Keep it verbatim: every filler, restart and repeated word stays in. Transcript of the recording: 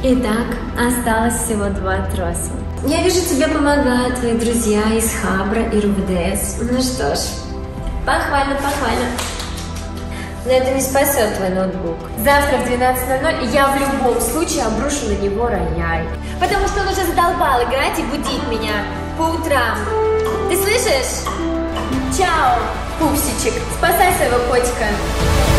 Итак, осталось всего два троса. Я вижу, тебе помогают твои друзья из Хабра и РУВДС. Ну что ж, похвально, похвально. Но это не спасет твой ноутбук. Завтра в двенадцать ноль ноль я в любом случае обрушу на него рояль. Потому что он уже задолбал играть и будить меня по утрам. Ты слышишь? Чао, пупсичек, спасай своего котика.